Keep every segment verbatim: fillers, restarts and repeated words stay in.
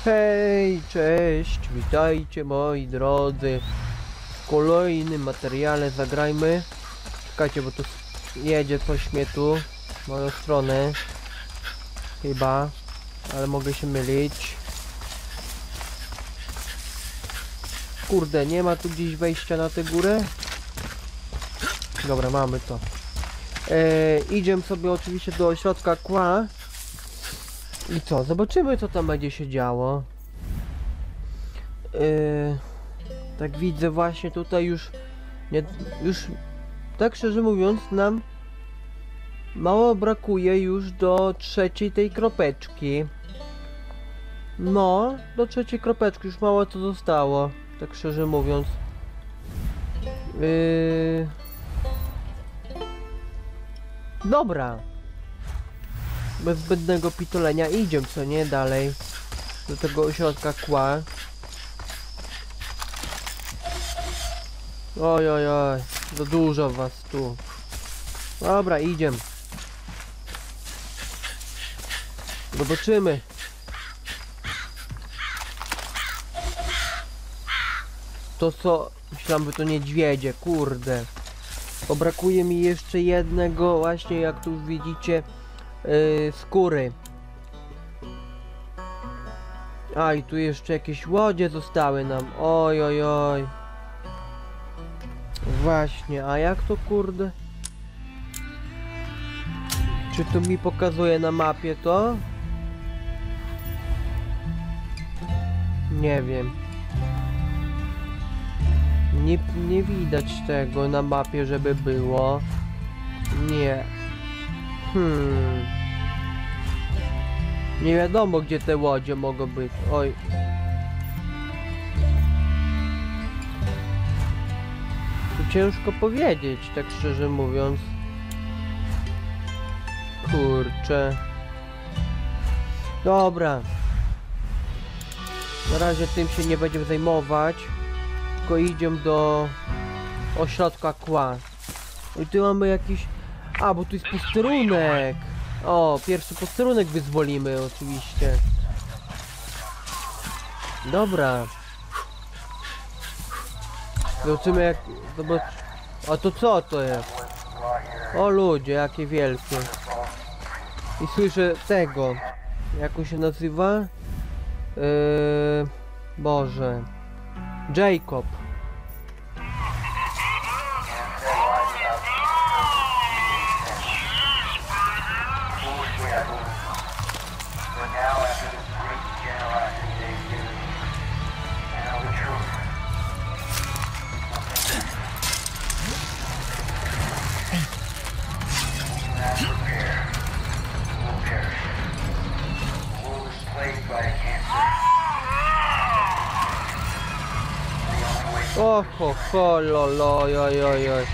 Hej, cześć, witajcie moi drodzy w kolejnym materiale. Zagrajmy. Czekajcie, bo tu jedzie coś mnie tu w moją stronę chyba, ale mogę się mylić. Kurde, nie ma tu gdzieś wejścia na tę górę? Dobra, mamy to. Eee, idziemy sobie oczywiście do ośrodka Kła. I co? Zobaczymy, co tam będzie się działo. Yy, tak widzę właśnie tutaj już, nie, już tak szczerze mówiąc nam mało brakuje już do trzeciej tej kropeczki. No, do trzeciej kropeczki już mało co zostało, tak szczerze mówiąc. Yy... Dobra. Bez zbędnego pitolenia idziemy, co nie, dalej do tego ośrodka Kła. Oj, oj, oj, za dużo was tu. Dobra, idziemy. Zobaczymy. To co? Myślałem, że to niedźwiedzie, kurde. Bo brakuje mi jeszcze jednego, właśnie jak tu już widzicie, yy, skóry. A i tu jeszcze jakieś łodzie zostały nam. Oj, oj, oj. Właśnie, a jak to kurde? Czy to mi pokazuje na mapie to? Nie wiem. Nie, nie widać tego na mapie, żeby było. Nie. Hmm. Nie wiadomo, gdzie te łodzie mogą być. Oj. Tu ciężko powiedzieć, tak szczerze mówiąc. Kurczę. Dobra. Na razie tym się nie będziemy zajmować. Tylko idziemy do ośrodka Kła. I tu mamy jakiś... A, bo tu jest posterunek. O, pierwszy posterunek wyzwolimy oczywiście. Dobra. Zobaczymy jak... Zobacz... A to co to jest? O ludzie, jakie wielkie. I słyszę tego. Jak on się nazywa? Yy... Boże. Jacob. O ho ho lo lo oj oj oj oj.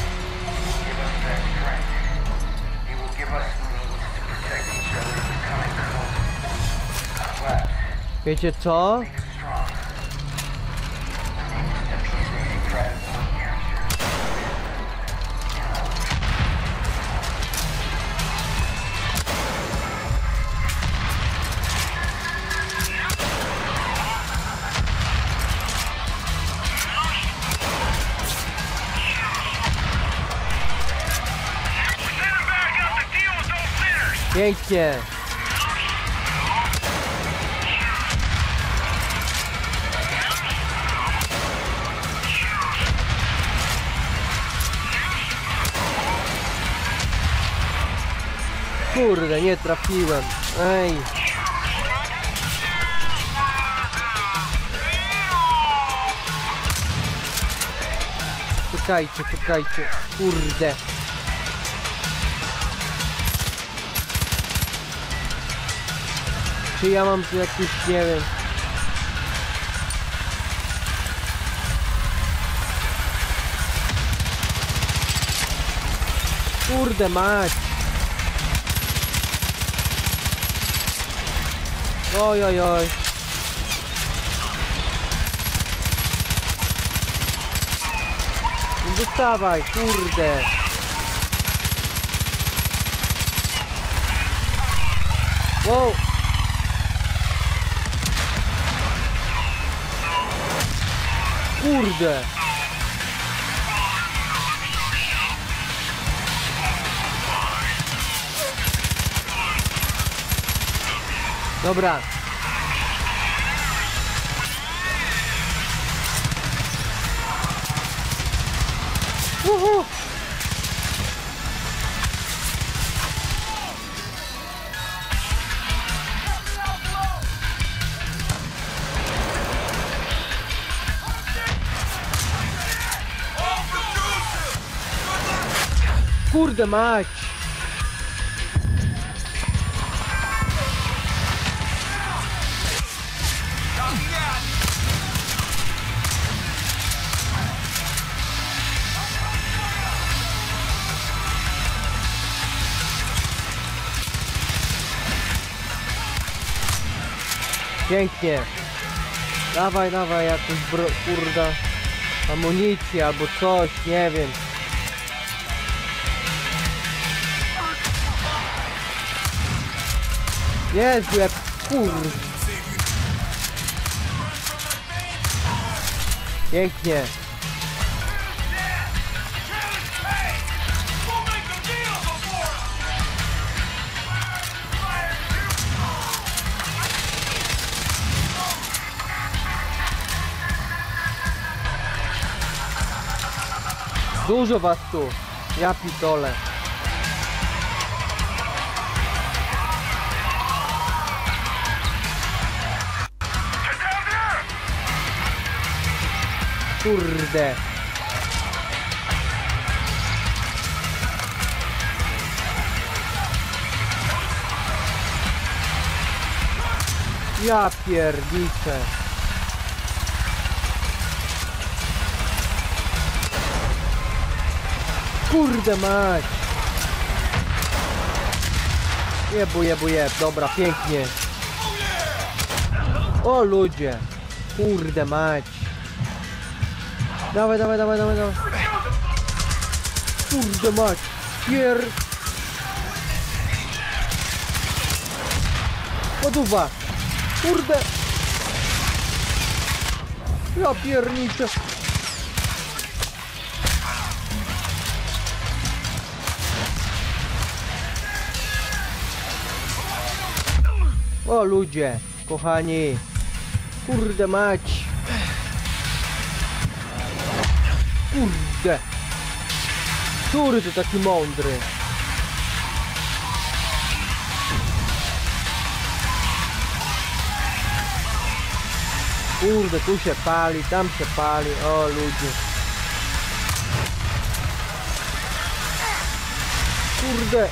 Wiecie co? Pięknie. Kurde, nie trafiłem. Ej. Czekajcie, czekajcie. Kurde. Czy ja mam tu jakiś, nie wiem... Kurde mać! Oj, oj, oj! Dostawaj, kurde! Wow! Kurde! Dobra. Uhu. Kurde mać! Pięknie. Dawaj, dawaj jakąś bro... kurda amunicję albo coś, nie wiem. Jezu, jak kurde. Pięknie. Dużo was tu. Ja pitole. Kurde. Ja pierdiczę. Kurde mać. Jebu, jebu, jeb. Dobra, pięknie. O ludzie. Kurde mać. Dawaj, dawaj, dawaj, dawaj, dawaj. Kurde mać. Pier... Poduwa. Kurde. Ja pierniczę. O ludzie, kochani. Kurde mać. Kurde. Który to taki mądry? Kurde, tu się pali, tam się pali. O ludzie. Kurde.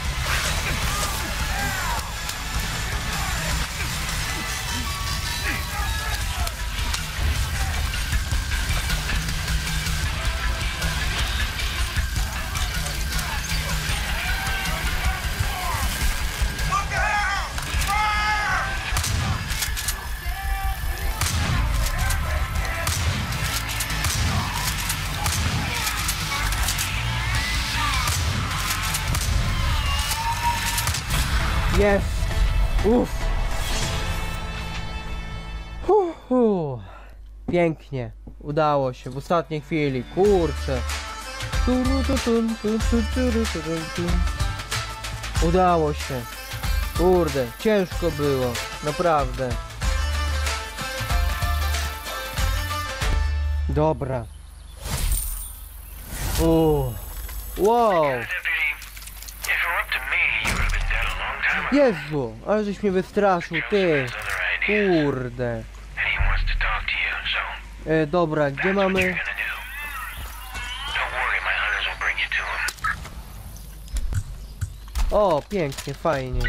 Jest! Uff! Hu, hu. Pięknie! Udało się w ostatniej chwili, kurczę! Udało się! Kurde, ciężko było, naprawdę! Dobra! Uff! Wow! Jezu, ale żeś mnie wystraszył, ty. Kurde. E, dobra, gdzie mamy? O, pięknie, fajnie.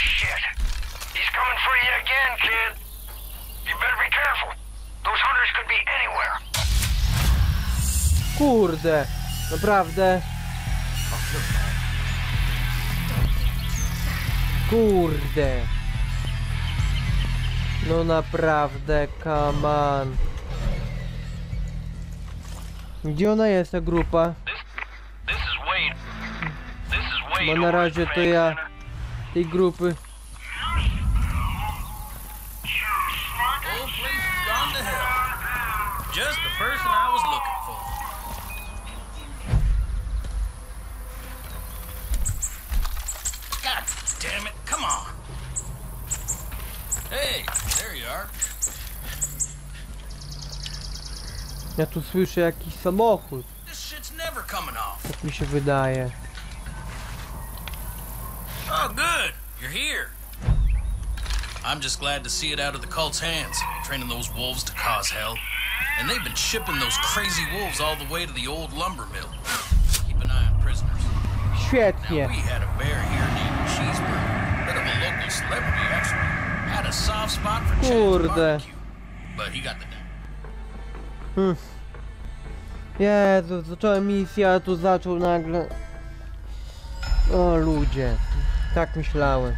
Kurde, naprawdę. Kurde. No naprawdę, come on. Gdzie ona jest, ta grupa? Bo na razie to ja tej grupy. Just the person I was looking for. God damn it, come on. Hey, there you are. Ja tu słyszę jakiś samochód. This shit's never coming off. Tak mi się wydaje. Oh, good. You're here. I'm just glad to see it out of the cult's hands, training those wolves to cause hell. And they've been shipping those crazy wolves all the way to the old lumber mill. Keep an eye on prisoners. Świetnie. Now, we had a bear here named Cheeseburger, bit of a local celebrity actually. Had a soft spot for Chad's barbecue, but he got the name. Hmm. Jezu, zacząłem misję, a tu zaczął nagle... O ludzie, tak myślałem.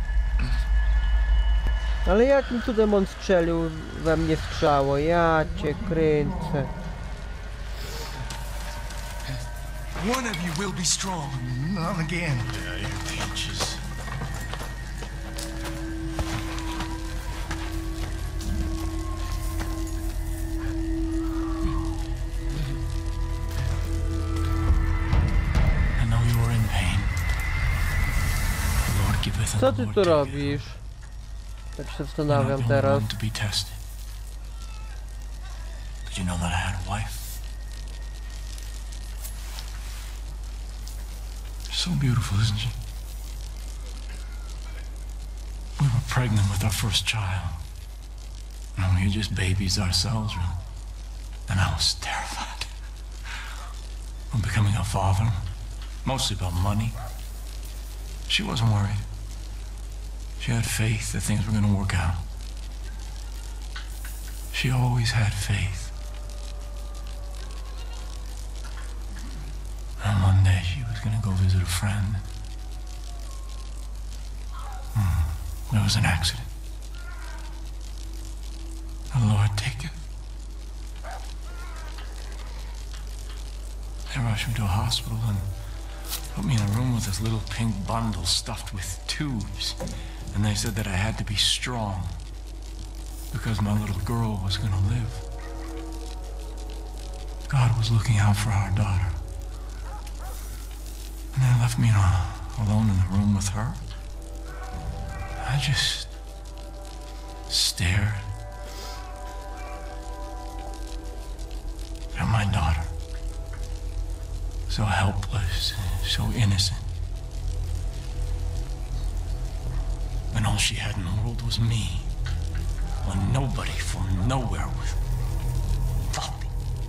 Ale jakim cudem on strzelił we mnie strzało? Ja cię kręcę. One of you will be strong. Not again. Yeah, you peaches. I know you were in pain. The Lord giveth and Co the ty Lord tu taketh. robisz? Tak się You're zastanawiam not the teraz. only one to be tested. Did you know that I had a wife? So beautiful, isn't she? We were pregnant with our first child. And we were just babies ourselves, really. And I was terrified. Of becoming a father. Mostly about money. She wasn't worried. She had faith that things were going to work out. She always had faith. And one day she was going to go visit a friend. Hmm. There was an accident. The Lord take it. They rushed me to a hospital and put me in a room with this little pink bundle stuffed with tubes. And they said that I had to be strong because my little girl was going to live. God was looking out for our daughter. And they left me in a, alone in the room with her. I just stared at my daughter. So helpless, so innocent. And all she had in the world was me. When nobody from nowhere was fucked.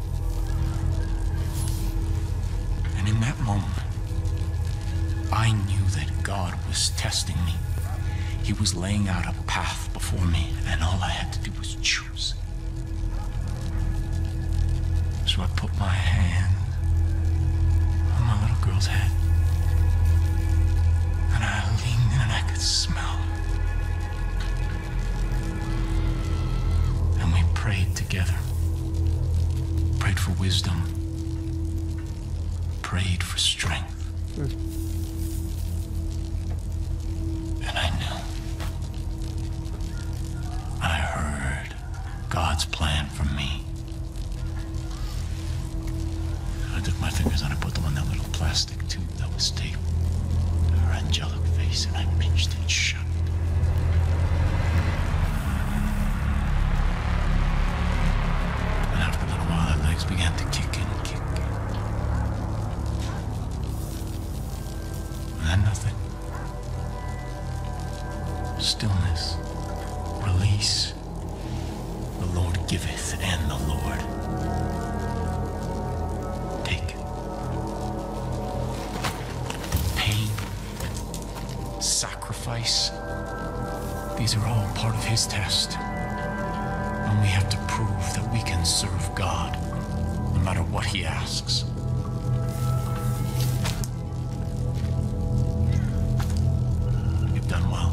And in that moment, I knew that God was testing me. He was laying out a path before me, and all I had to do was choose. So I put my hand on my little girl's head, and I leaned in and I could smell her. And we prayed together. Prayed for wisdom. Prayed for strength. And I knew. I heard God's plan for me. I took my fingers and I put them on that little plastic tube that was taped to her angelic face, and I pinched it shut. And after a little while, her legs began to kick and kick. And then nothing. Stillness. Release. The Lord giveth, and the Lord take. Pain, sacrifice, these are all part of His test. And we have to prove that we can serve God, no matter what He asks. You've done well.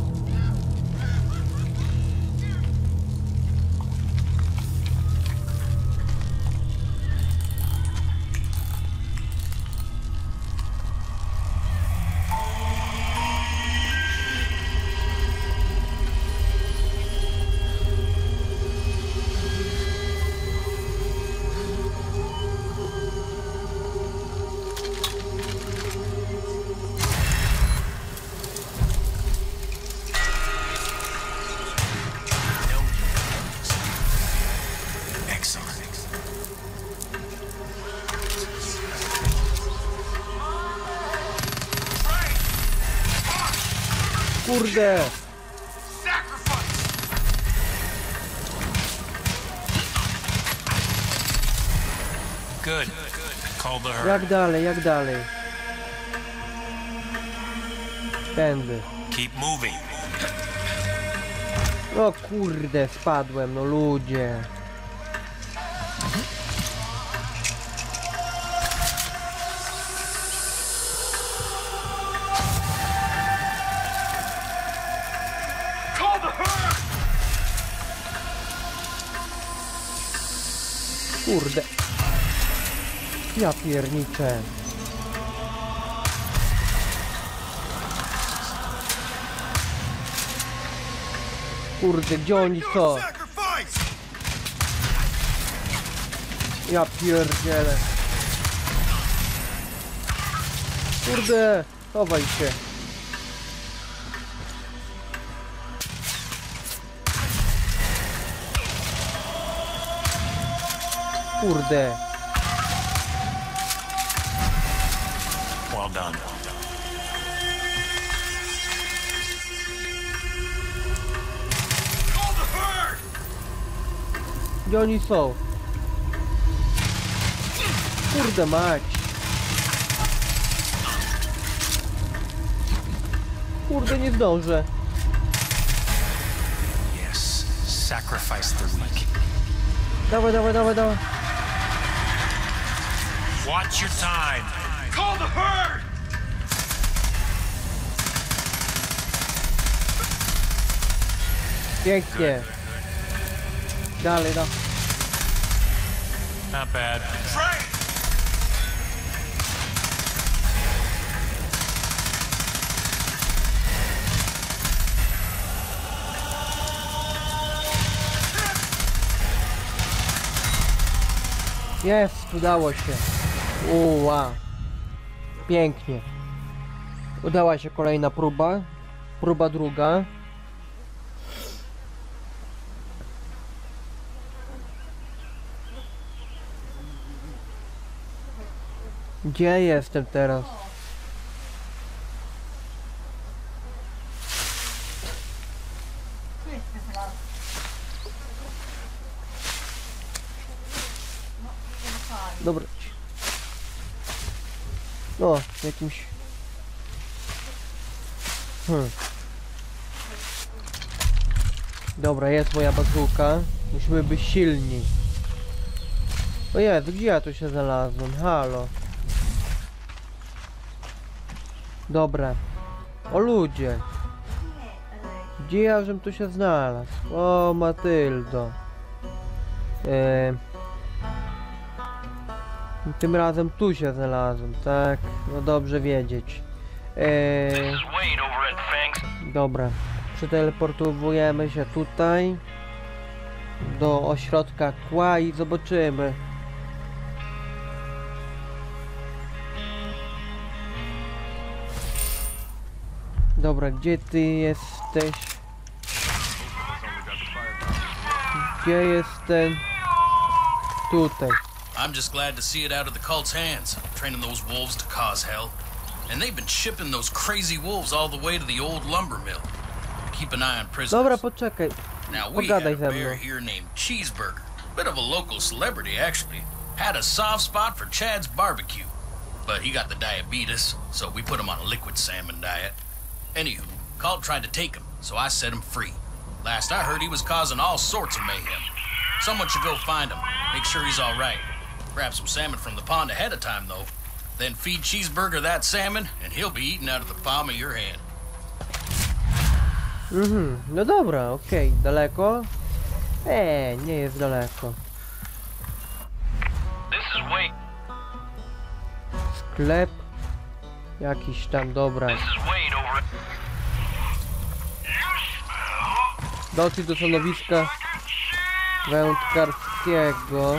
Kurde! Good. Call the herd. Jak dalej, jak dalej? Tędy. Keep moving. O kurde, spadłem, no ludzie. Kurde. Ja pierniczę. Kurde, gdzie oni są? Ja pierdzielę. Kurde, chowaj się. Kurde. Well done. Gdzie oni są? Kurde mać. Kurde, nie zdążę. Yes. Sacrifice the weak. Dawaj, dawaj, dawaj, dawaj. Watch your time. Call the herd! Pięknie. Dalej, no. Not bad. Frank! Jest, udało się. Uła. Pięknie. Udała się kolejna próba. Próba druga. Gdzie jestem teraz? Dobra. O, jakimś... Hmm. Dobra, jest moja bazuka. Musimy być silni. O Jezu, gdzie ja tu się znalazłem? Halo. Dobra. O ludzie. Gdzie ja żem tu się znalazł? O Matyldo. Eee... Tym razem tu się znalazłem, tak? No dobrze wiedzieć. Eee... Dobra. Przeteleportujemy się tutaj do ośrodka kła i zobaczymy. Dobra, gdzie ty jesteś? Gdzie jest ten? Tutaj. I'm just glad to see it out of the cult's hands, training those wolves to cause hell. And they've been shipping those crazy wolves all the way to the old lumber mill. Keep an eye on prisoners. Dobra, poczekaj. Now we had Pogadaj a ze bear mną. here named Cheeseburger. Bit of a local celebrity, actually. Had a soft spot for Chad's barbecue. But he got the diabetes, so we put him on a liquid salmon diet. Anywho, Cult tried to take him, so I set him free. Last I heard, he was causing all sorts of mayhem. Someone should go find him, make sure he's all right. Grab some salmon from the pond ahead of time, though. Then feed Cheeseburger that salmon, and he'll be eating out of the palm of your hand. Mhm, no dobra, okej. Okay. Daleko? Eee, nie jest daleko. Sklep. Jakiś tam, dobra. Dotrzeć do stanowiska wędkarskiego.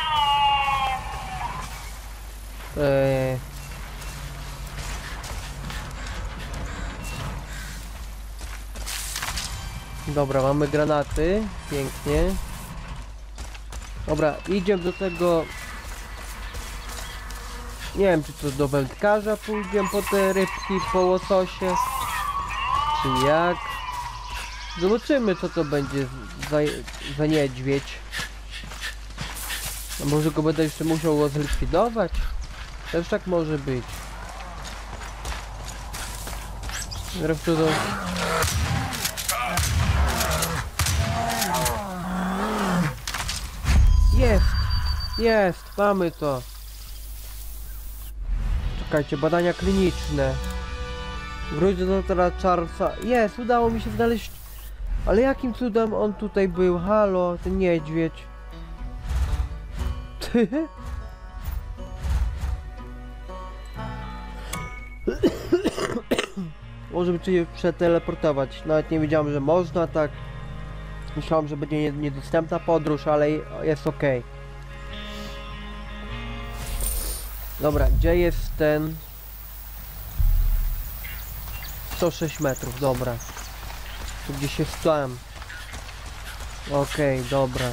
Eee. Dobra, mamy granaty. Pięknie. Dobra, idziemy do tego... Nie wiem, czy to do wędkarza pójdziemy po te rybki, po łososie. czy jak. Zobaczymy, co to będzie za, za niedźwiedź. A może go będę jeszcze musiał go zlikwidować? Też tak może być. Zresztą to... Jest! Jest! Mamy to! Czekajcie, badania kliniczne. Wróć do doktora Charlesa. Jest! Udało mi się znaleźć... Ale jakim cudem on tutaj był? Halo, ten niedźwiedź. Ty? Może by się przeteleportować. Nawet nie wiedziałem, że można tak. Myślałem, że będzie nie- niedostępna podróż, ale jest ok. Dobra, gdzie jest ten? sto sześć metrów, dobra. Tu gdzieś jest tam. Okej, okay, dobra.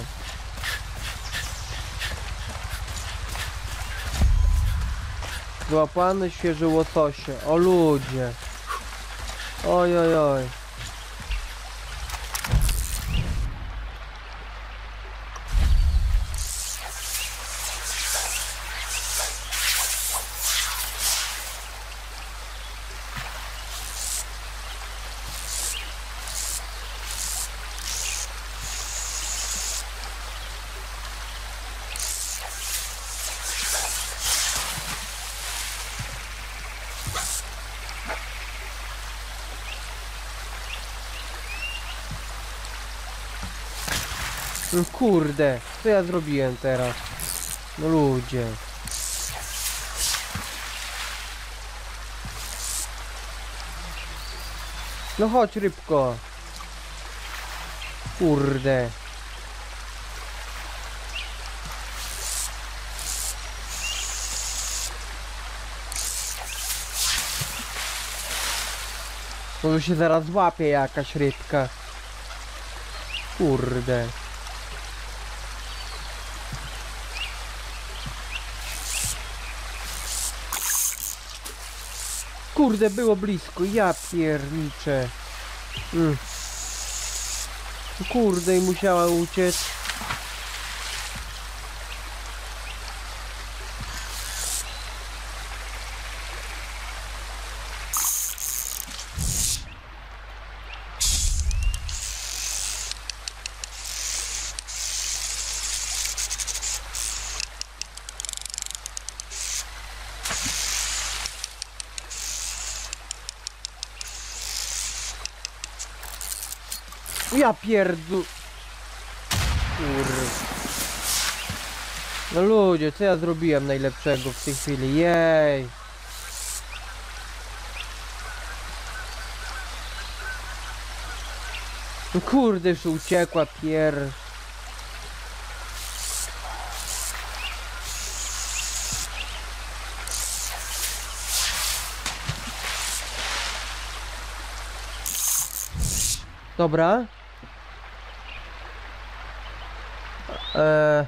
Złapane świeże łososie. O ludzie. Oj, oj, oj. No kurde, co ja zrobiłem teraz? No ludzie. No chodź rybko. Kurde. Może się zaraz złapie jakaś rybka. Kurde. Kurde, było blisko, ja pierniczę. Mm. Kurde, i musiała uciec. Ja pierdu... Kurde. No ludzie, co ja zrobiłem najlepszego w tej chwili? Jej. No kurde, już uciekła pier... Dobra. Eee...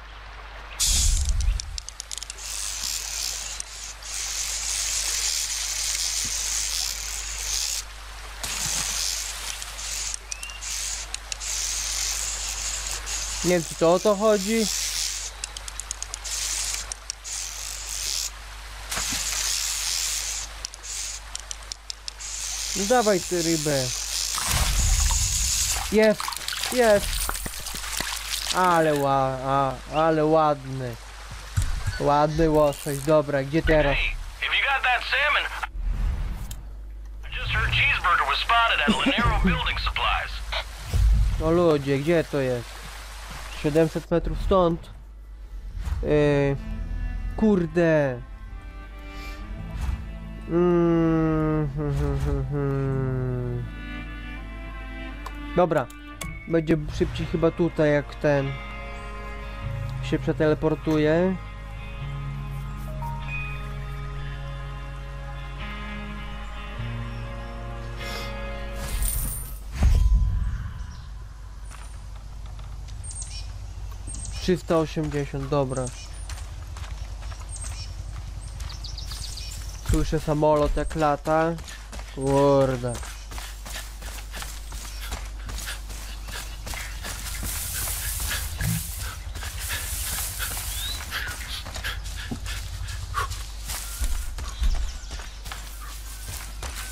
Nie wiem, czy to o to chodzi. No dawaj tę rybę. Jest, jest. Ale ła, a, ale ładny. Ładny łosoś, dobra, gdzie teraz? Hey, have you got that salmon? I just heard Cheeseburger was spotted at Lanero Building Supplies. No ludzie, gdzie to jest? siedemset metrów stąd. Yy, kurde. Mm, hmm, hmm, hmm, hmm. Dobra. Będzie szybciej chyba tutaj, jak ten się przeteleportuje. trzysta osiemdziesiąt, dobra. Słyszę samolot jak lata. Kurde.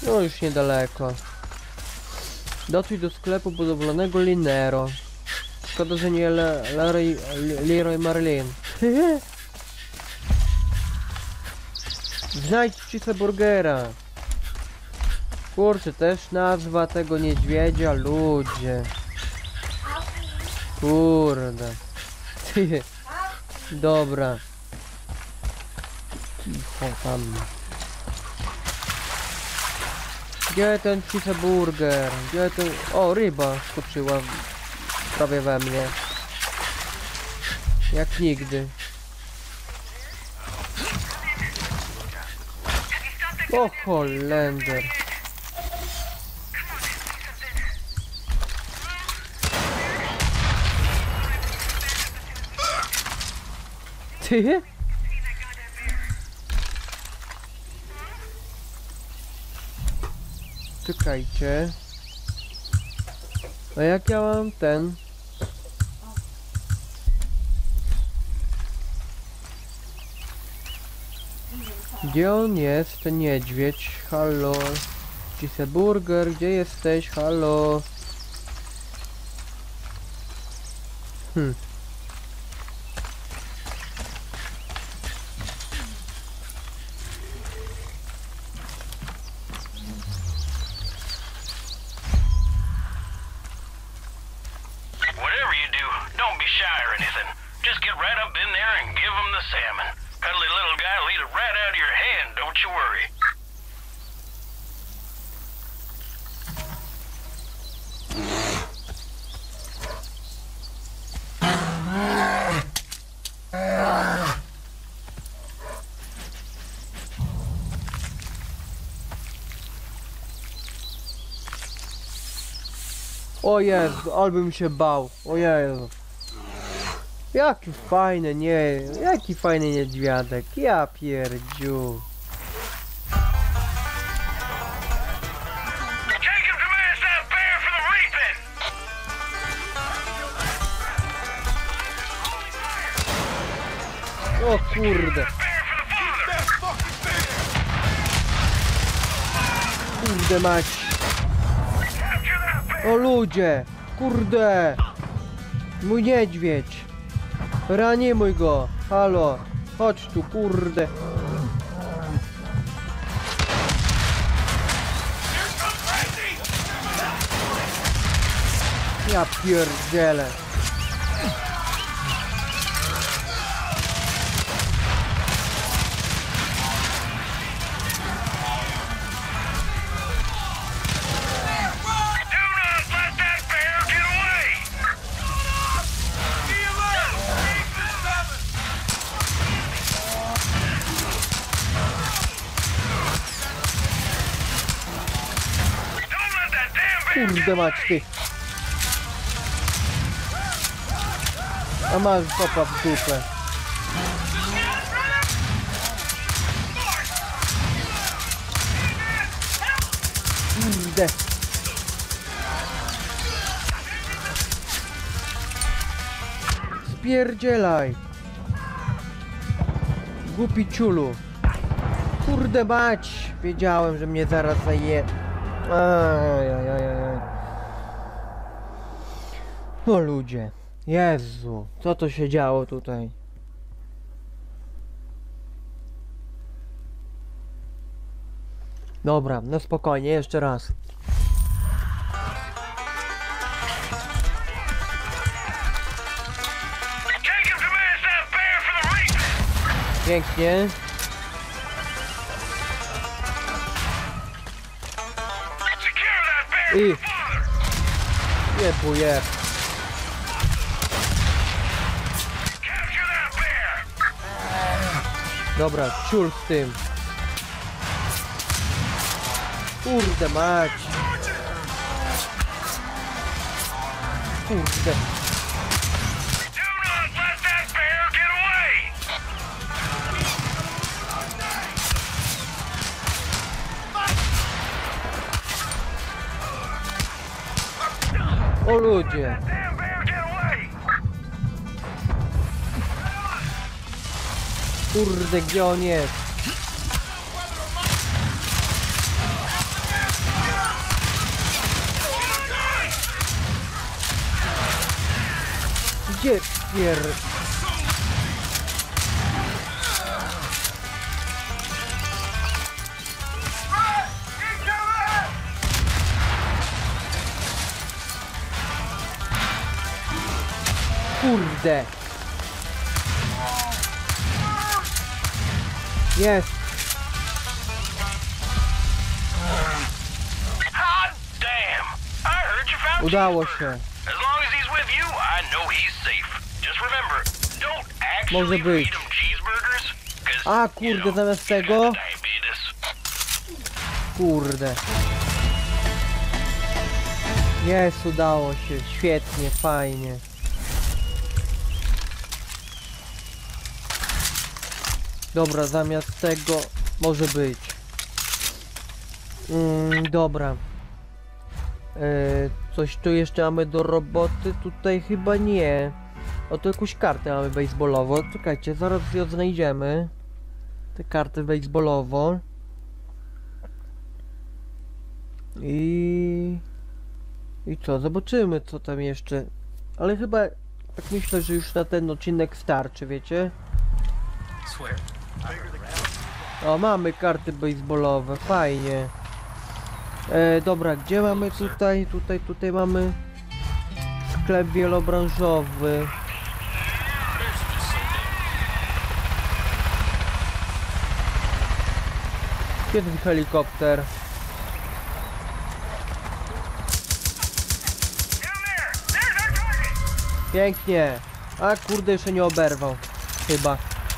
No już niedaleko. Dotrzyj do sklepu budowlanego Linero. Szkoda, że nie Le Leroy, Leroy Merlin. Znajdź cheeseburgera. Kurczę, też nazwa tego niedźwiedzia, ludzie. Kurde. Dobra. Cicho tam. Gdzie ten cheeseburger? Gdzie ten... O, ryba skoczyła prawie we mnie. Jak nigdy. O, Holender. Ty? Czekajcie. A jak ja mam ten? Gdzie on jest, ten niedźwiedź? Halo? Cheeseburger, gdzie jesteś? Halo? Hm. Whatever you do, don't be shy or anything. Just get right up in there and give him the salmon. Cuddly little guy will eat it right out of your hand, don't you worry. O Jezu, albym się bał. O Jezu. Jaki fajny, nie, jaki fajny niedźwiadek. Ja pierdziu. Take him to mass that bear for the reaping! O kurde. Bear for the father! Kurde mać. Capture that bear! O ludzie. Kurde. Mój niedźwiedź. Reanimuj go. Halo. Chodź tu, kurde. Ja pierdzielę. Do not let that bear get away! Don't let that damn bear Kurde mać ty. A masz popa w dupę. Kurde. Spierdzielaj. Głupi ciulu. Kurde mać. Wiedziałem, że mnie zaraz zaje... Ajajajaj. O ludzie. Jezu. Co to się działo tutaj? Dobra, no spokojnie, jeszcze raz. Take him to mass that bear for the reaping! Pięknie. Secure that bear I... for the father! Jebu jeb. Capture that bear! Dobra, ciul z tym. Kurde mać. Kurde. Do not let that bear get away! O ludzie. Damn bear get away! Kurde, gdzie on jest? Gdzie pier... Kurde! Jest! Hot damn! I heard you found Udało Cheeseburger. się. As long as he's with you, I know he's safe. Just remember, don't actually Może być. feed him cheeseburgers, 'cause, A you kurde, know, zamiast he's got tego... diabetes. Kurde. Jest, udało się. Świetnie, fajnie. Dobra, zamiast tego może być. Mm, dobra. E, coś tu jeszcze mamy do roboty? Tutaj chyba nie. O, to jakąś kartę mamy baseballową. Czekajcie, zaraz ją znajdziemy. Tę kartę baseballową. I... I co? Zobaczymy, co tam jeszcze. Ale chyba tak myślę, że już na ten odcinek starczy, wiecie? Swear. O, mamy karty baseballowe, fajnie. E, dobra, gdzie mamy tutaj? Tutaj, tutaj mamy sklep wielobranżowy. Gdzie ten helikopter? Pięknie. A kurde, jeszcze nie oberwał. Chyba.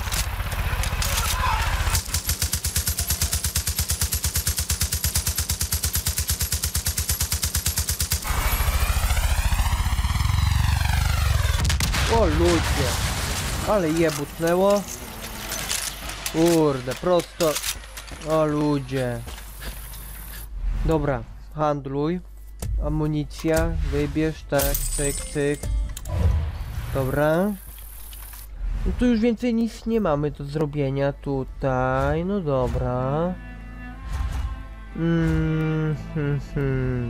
O ludzie. Ale je butnęło. Kurde, prosto. O ludzie. Dobra, handluj. Amunicja, wybierz, tak, cyk, cyk. Dobra. No tu już więcej nic nie mamy do zrobienia tutaj. No dobra. Mm, hmm, hmm.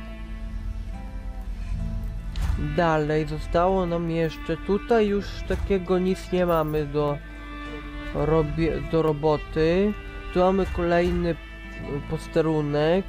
Dalej zostało nam jeszcze tutaj już takiego nic nie mamy do robie, do roboty. Tu mamy kolejny posterunek.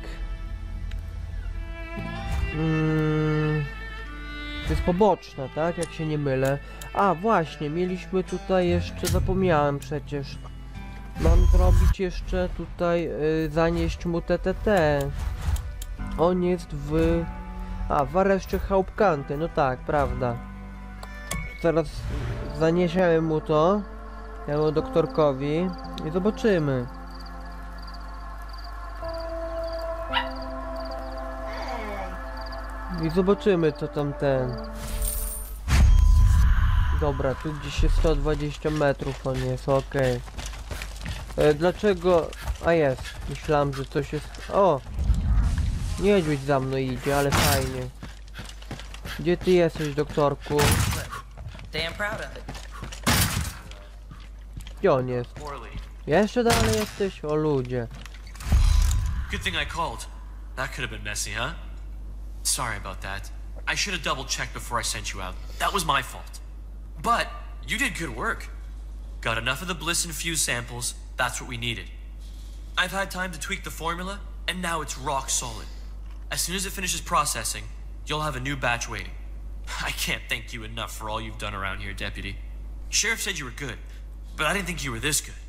Mm, to jest poboczna, tak? Jak się nie mylę. A właśnie, mieliśmy tutaj jeszcze, zapomniałem przecież. Mam zrobić jeszcze tutaj, y, zanieść mu T T T. On jest w... A, w areszcie Hauptkante, no tak, prawda. Teraz zaniesiemy mu to, temu doktorkowi i zobaczymy. I zobaczymy, co tam ten... Dobra, tu gdzieś jest sto dwadzieścia metrów, on jest, okej. Okay. E, dlaczego... A jest, myślałem, że coś jest... O! Niedźwiedź za mną idzie, ale fajnie. Gdzie ty jesteś, doktorku? Damn proud of it. Gdzie on jest? Jeszcze dalej jesteś? O ludzie. Good thing I called. That could have been messy, huh? Sorry about that. I should have double checked before I sent you out. That was my fault. But you did good work. Got enough of the Bliss and Fuse samples. That's what we needed. I've had time to tweak the formula, and now it's rock solid. As soon as it finishes processing, you'll have a new batch waiting. I can't thank you enough for all you've done around here, Deputy. Sheriff said you were good, but I didn't think you were this good.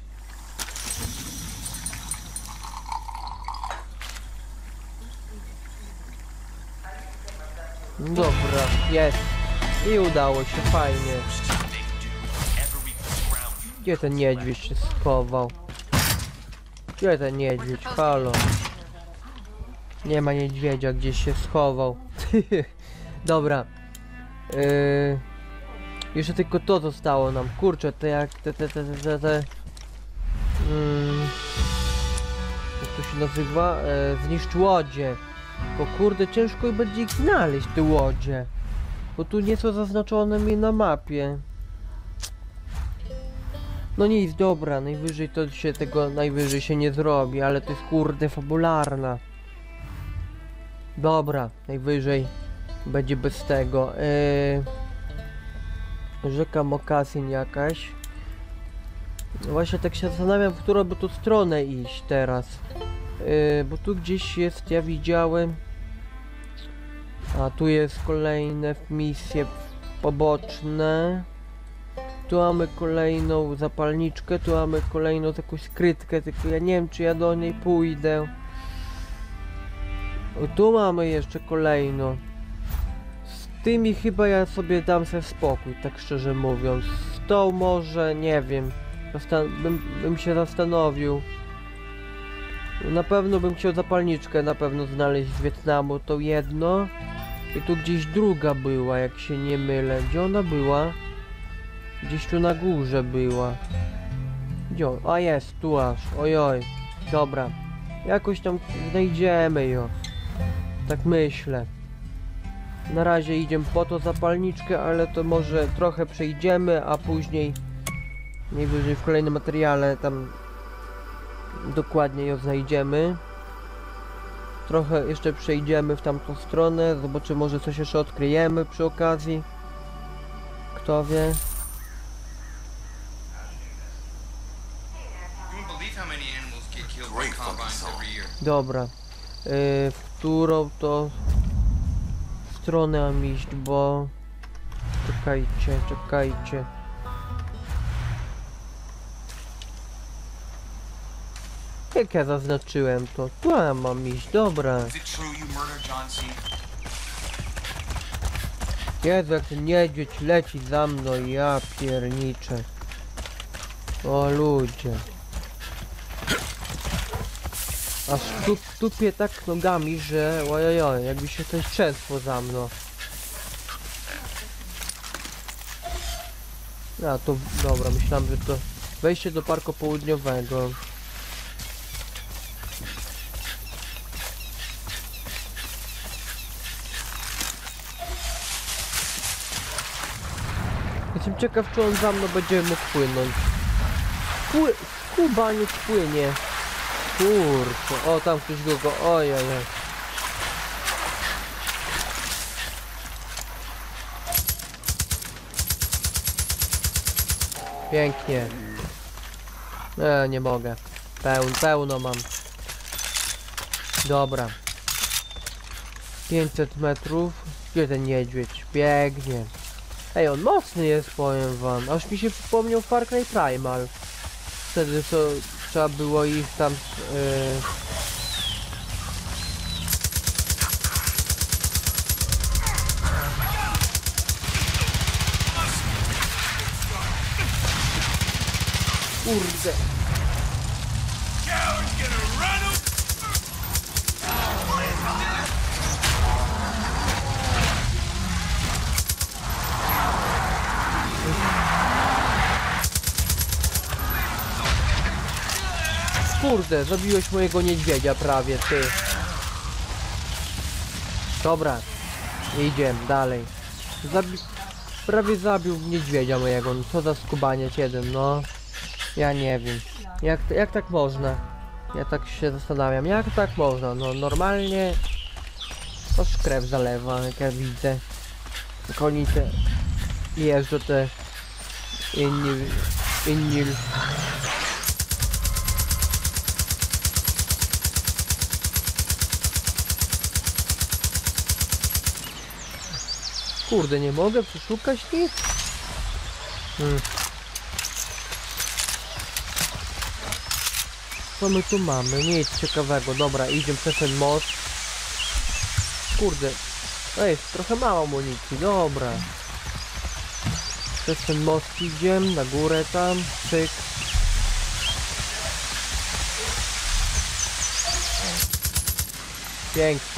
Dobra, jest. I udało się, fajnie. Gdzie ten niedźwiedź się schował? Gdzie ten niedźwiedź? Halo. Nie ma niedźwiedzia, gdzieś się schował. Dobra. Yy... Jeszcze tylko to zostało nam. Kurczę, te jak te te te te te, te. Mm... Jak to się nazywa? Yy, zniszcz łodzie. Bo kurde, ciężko będzie ich znaleźć, te łodzie. Bo tu nie są zaznaczone mi na mapie. No nic, dobra, najwyżej to się tego, najwyżej się nie zrobi, ale to jest kurde fabularna. Dobra, najwyżej będzie bez tego. Yy... Rzeka Mokasyn jakaś. Właśnie tak się zastanawiam, w którą by tu stronę iść teraz. Yy, bo tu gdzieś jest, ja widziałem. A tu jest kolejne misje poboczne. Tu mamy kolejną zapalniczkę, tu mamy kolejną jakąś skrytkę, tylko ja nie wiem, czy ja do niej pójdę. O, tu mamy jeszcze kolejną. Z tymi chyba ja sobie dam sobie spokój, tak szczerze mówiąc. Z tą może, nie wiem, Zastan bym, bym się zastanowił. Na pewno bym chciał zapalniczkę na pewno znaleźć z Wietnamu, to jedno. I tu gdzieś druga była, jak się nie mylę. Gdzie ona była? Gdzieś tu na górze była. Gdzie on? A jest, tu aż. Ojoj. Dobra. Jakoś tam znajdziemy ją. Tak myślę. Na razie idziemy po to zapalniczkę, ale to może trochę przejdziemy, a później najwyżej w kolejnym materiale tam dokładnie ją znajdziemy. Trochę jeszcze przejdziemy w tamtą stronę, zobaczymy, może coś jeszcze odkryjemy przy okazji. Kto wie. Dobra. Yy, w którą to stronę mam iść, bo... Czekajcie, czekajcie. Jak ja zaznaczyłem to? Tu ja mam iść, dobra. Jezu, jak ten niedźwiedź leci za mną, ja pierniczę. O ludzie. Aż tu, tupię tak nogami, że ojojoj, jakby się coś trzęsło za mną. A to dobra, myślałem, że to wejście do parku południowego. Jestem ciekaw, czy on za mną będzie mógł płynąć. Pły... Skubaniec płynie. Kurczę, o tam ktoś go go, ojej. Pięknie. E, nie mogę. Pełn, pełno mam. Dobra. pięćset metrów. Gdzie ten niedźwiedź? Biegnie. Ej, on mocny jest, powiem wam. Aż mi się przypomniał Far Cry Primal. Wtedy to trzeba było ich tam... Yy... Kurde. Kurde, zabiłeś mojego niedźwiedzia prawie, ty. Dobra, idziemy dalej. Zabi prawie zabił niedźwiedzia mojego, no co za skubaniec jeden, no. Ja nie wiem, jak, jak tak można? Ja tak się zastanawiam, jak tak można? No normalnie aż krew zalewa, jak ja widzę. Jak oni te jeżdżą, te inni, inni. Kurde, nie mogę przeszukać nic? Hmm. Co my tu mamy? Nic ciekawego. Dobra, idziemy przez ten most. Kurde. Ej, trochę mało amunicji. Dobra. Przez ten most idziemy, na górę tam. Cyk. Pięknie.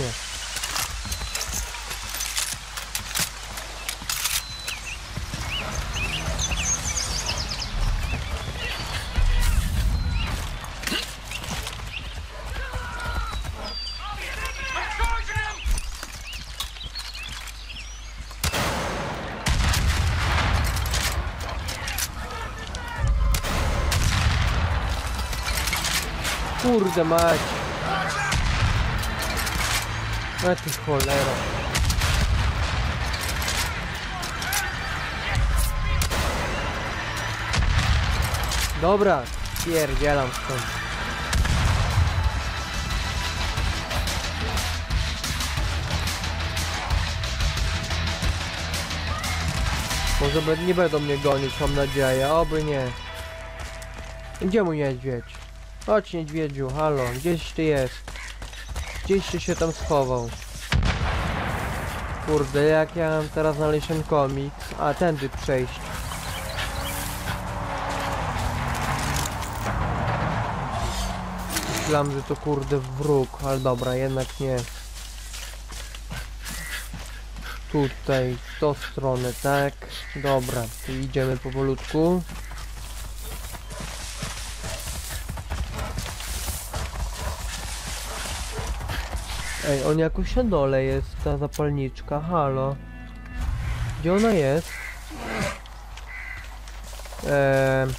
Kurde mać. A ty cholera. Dobra, pierdzielam stąd. Może be- nie będą mnie gonić, mam nadzieję, oby nie. Gdzie mój niedźwiedź? Chodź niedźwiedziu, halo, gdzieś ty jest? Gdzieś ty się tam schował? Kurde, jak ja mam teraz znaleźć ten komiks? A, tędy przejść. Myślałem, że to kurde wróg, ale dobra, jednak nie. Tutaj, w tą stronę, tak? Dobra, tu idziemy powolutku. Ej, on jakoś na dole jest, ta zapalniczka, halo. Gdzie ona jest? Eee...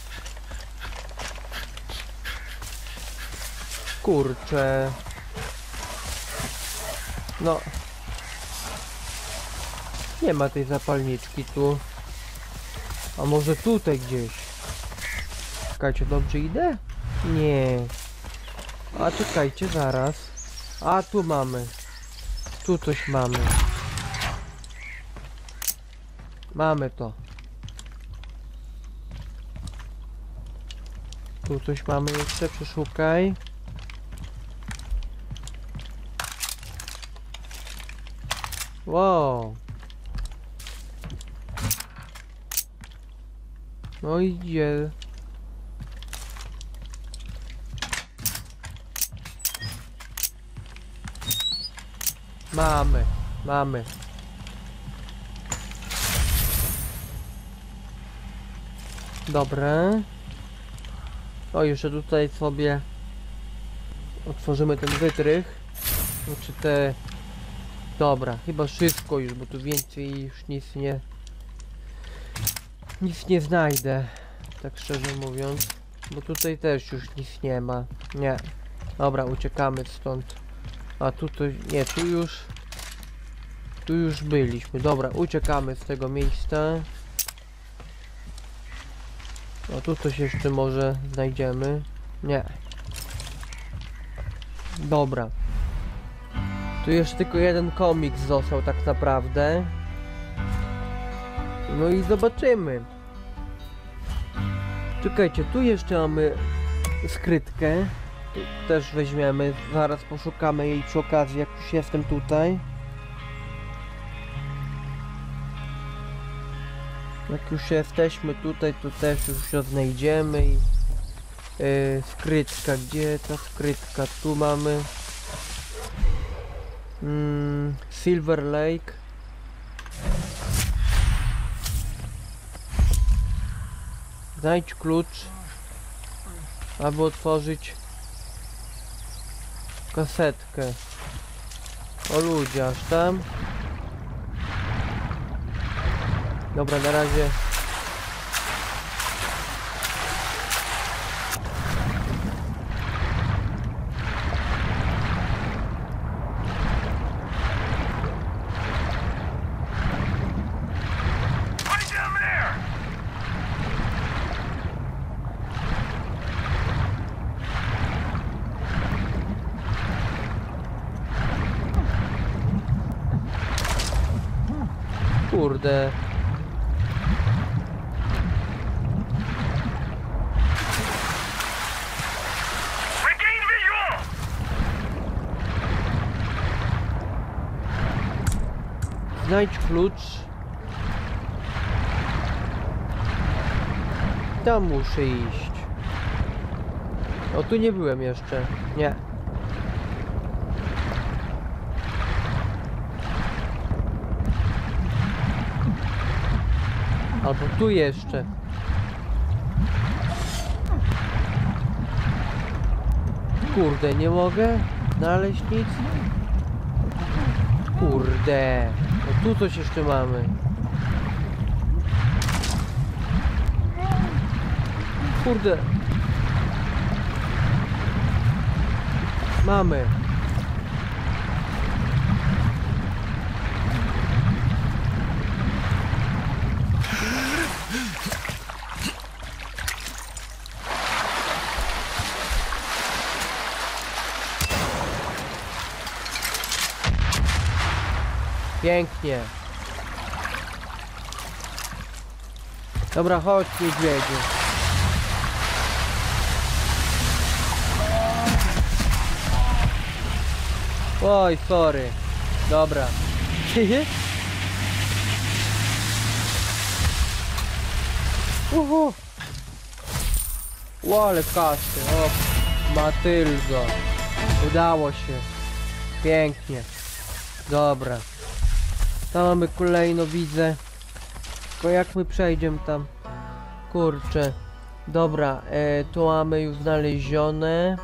Kurczę. No. Nie ma tej zapalniczki tu. A może tutaj gdzieś? Czekajcie, dobrze idę? Nie. A czekajcie, zaraz. A tu mamy. Tu coś mamy. Mamy to. Tu coś mamy jeszcze, przeszukaj. Wow. No idzie. Mamy, mamy. Dobre. O, jeszcze tutaj sobie otworzymy ten wytrych. Znaczy te... Dobra, chyba wszystko już, bo tu więcej już nic nie... Nic nie znajdę, tak szczerze mówiąc. Bo tutaj też już nic nie ma. Nie. Dobra, uciekamy stąd. A tu to... Nie, tu już... Tu już byliśmy. Dobra, uciekamy z tego miejsca. A tu coś jeszcze może znajdziemy. Nie. Dobra. Tu jeszcze tylko jeden komiks został tak naprawdę. No i zobaczymy. Czekajcie, tu jeszcze mamy skrytkę. Tu też weźmiemy, zaraz poszukamy jej przy okazji, jak już jestem tutaj. Jak już jesteśmy tutaj, to też już ją znajdziemy i... Yy, skrytka, gdzie ta skrytka? Tu mamy... Mm, Silver Lake. Znajdź klucz, aby otworzyć kasetkę. O ludzie, aż tam. Dobra, na razie. Kurde. Znajdź klucz. Tam muszę iść. O, tu nie byłem jeszcze. Nie. Albo tu jeszcze. Kurde, nie mogę znaleźć nic. Kurde. No tu coś jeszcze mamy. Kurde. Mamy. Pięknie. Dobra, chodź niedźwiedziu. Oj, sorry. Dobra. Uhu. O, ale kasy. O, Matyldo. Udało się. Pięknie. Dobra. Tam mamy kolejno, widzę. Tylko jak my przejdziemy tam? Kurczę. Dobra, e, tu mamy już znalezione.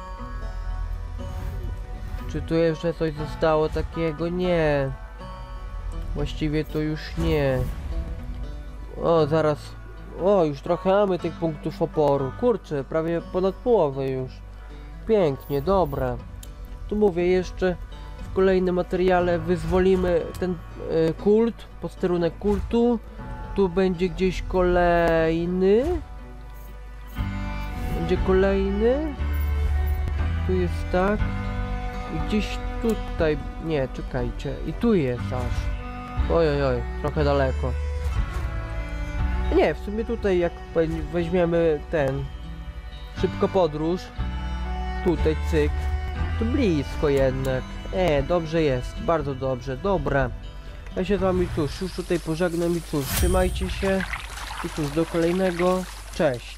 Czy tu jeszcze coś zostało takiego? Nie. Właściwie to już nie. O, zaraz. O, już trochę mamy tych punktów oporu. Kurczę, prawie ponad połowę już. Pięknie, dobra. Tu mówię jeszcze w kolejnym materiale wyzwolimy ten y, kult, posterunek kultu. Tu będzie gdzieś kolejny. Będzie kolejny. Tu jest tak. I gdzieś tutaj. Nie, czekajcie. I tu jest aż. Oj, oj, oj, trochę daleko. Nie, w sumie tutaj jak weźmiemy ten szybko podróż. Tutaj cyk. Tu blisko jednak. E, dobrze jest, bardzo dobrze, dobra. Ja się z wami cóż, już tutaj pożegnam i cóż, trzymajcie się. I cóż, do kolejnego. Cześć.